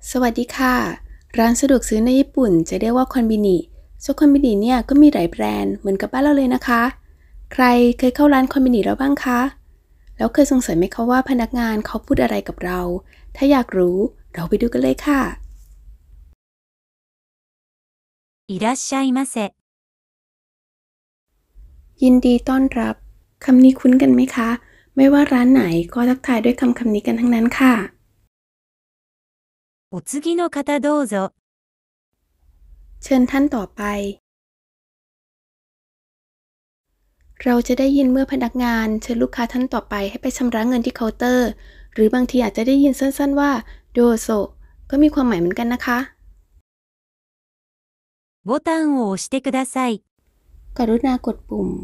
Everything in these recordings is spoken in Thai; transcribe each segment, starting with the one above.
สวัสดีค่ะร้านสะดวกซื้อในญี่ปุ่นจะเรียกว่าคอนบินิส่วนคอนบินิเนี่ยก็มีหลายแบรนด์เหมือนกับบ้านเราเลยนะคะใครเคยเข้าร้านคอนบินิแล้วบ้างคะแล้วเคยสงสัยไหมคะว่าพนักงานเขาพูดอะไรกับเราถ้าอยากรู้เราไปดูกันเลยค่ะいらっしゃいませ。 ยินดีต้อนรับคำนี้คุ้นกันไหมคะไม่ว่าร้านไหนก็ทักทายด้วยคำนี้กันทั้งนั้นค่ะお次の方どうぞ。 เชิญท่านต่อไปเราจะได้ยินเมื่อพนักงานเชิญลูกค้าท่านต่อไปให้ไปชำระเงินที่เคาน์เตอร์หรือบางทีอาจจะได้ยินสั้นๆว่าโดโซก็มีความหมายเหมือนกันนะคะボタンを押してください。 กรุณากดปุ่ม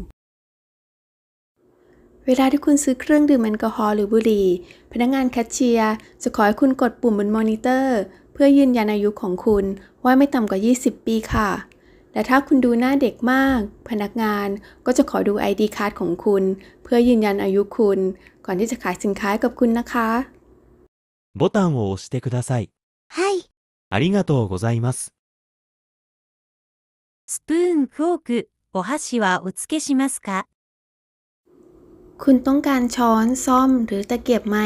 เวลาที่คุณซื้อเครื่องดื่มแอลกอฮอล์หรือบุหรี่พนักงานแคชเชียร์จะขอให้คุณกดปุ่มบนมอนิเตอร์เพื่อยืนยันอายุของคุณว่าไม่ต่ำกว่า20 ปีค่ะและถ้าคุณดูหน้าเด็กมากพนักงานก็จะขอดู ID การ์ดของคุณเพื่อยืนยันอายุคุณก่อนที่จะขายสินค้ากับคุณนะคะボタンを押してください。 はい。 ありがとうございます。 スプーン、フォーク、お箸はお付けしますか？ คุณต้องการช้อนซ่อมหรือตะเกียบไหม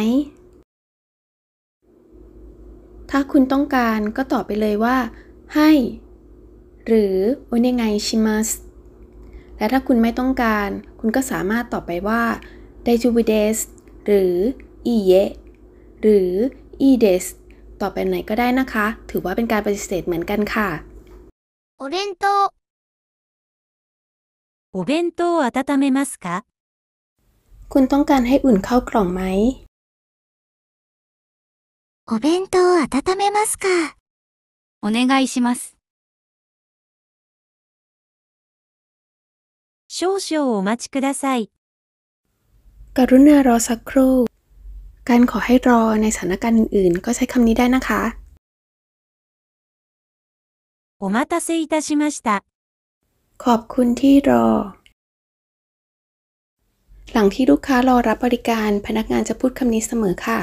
ถ้าคุณต้องการก็ตอบไปเลยว่าให้หรือโอเนไงชิมัสและถ้าคุณไม่ต้องการคุณก็สามารถตอบไปว่าไดจูบิเดสหรืออีเยะหรืออีเดสตอบไปไหนก็ได้นะคะถือว่าเป็นการปฏิเสธเหมือนกันค่ะお弁当。お弁当を温めますか？ คุณต้องการให้อุ่นเข้ากล่องไหมお弁当を温めますか？お願いします。少々お待ちください。 กรุณารอสักครู่การขอให้รอในสถานการณ์อื่นๆก็ใช้คำนี้ได้นะคะお待たせいたしました。 ขอบคุณที่รอหลังที่ลูกค้ารอรับบริการพนักงานจะพูดคำนี้เสมอค่ะ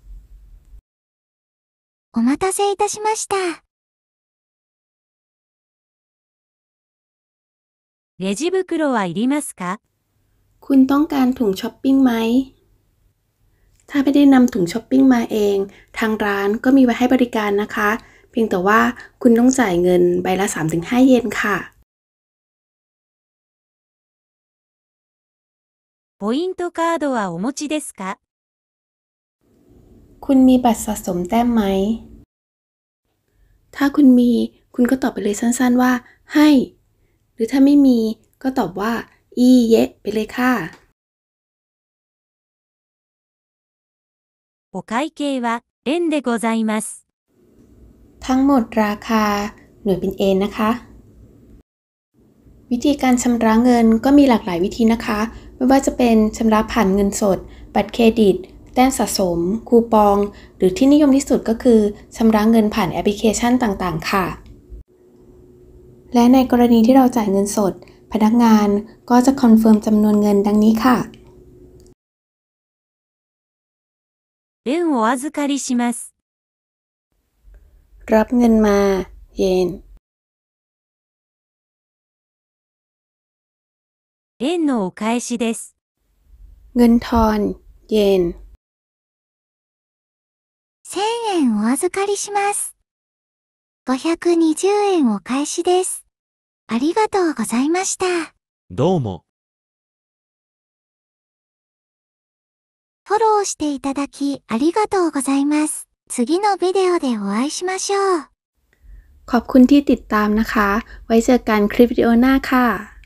お待たせいたしました。レジ袋はいりますか？ คุณต้องการถุงช้อปปิ้งไหมถ้าไม่ได้นำถุงช้อปปิ้งมาเองทางร้านก็มีไว้ให้บริการนะคะเพียงแต่ว่าคุณต้องจ่ายเงินใบละ 3-5 เยนค่ะポイントカードはお持ちですか？ คุณมีบัตรสะสมแต้มไหมถ้าคุณมีคุณก็ตอบไปเลยสั้นๆว่าให้หรือถ้าไม่มีก็ตอบว่าอีเยะไปเลยค่ะお会計は円でございます。 ทั้งหมดราคาหน่วยเป็นเยนนะคะวิธีการชำระเงินก็มีหลากหลายวิธีนะคะไม่ว่าจะเป็นชำระผ่านเงินสดบัตรเครดิตแต้มสะสมคูปองหรือที่นิยมที่สุดก็คือชำระเงินผ่านแอปพลิเคชันต่างๆค่ะและในกรณีที่เราจ่ายเงินสดพนักงานก็จะคอนเฟิร์มจำนวนเงินดังนี้ค่ะ円をお預かりします。 รับเงินมาเยน円のお返しです。 เงินทอนเยน 1000円お預かりします。520円お返しです。ありがとうございました。 どうも。 フォローしていただきありがとうございます。次のビデオでお会いしましょう。 ขอบคุณที่ติดตามนะคะไว้เจอกันคลิปวิดีโอหน้าค่ะ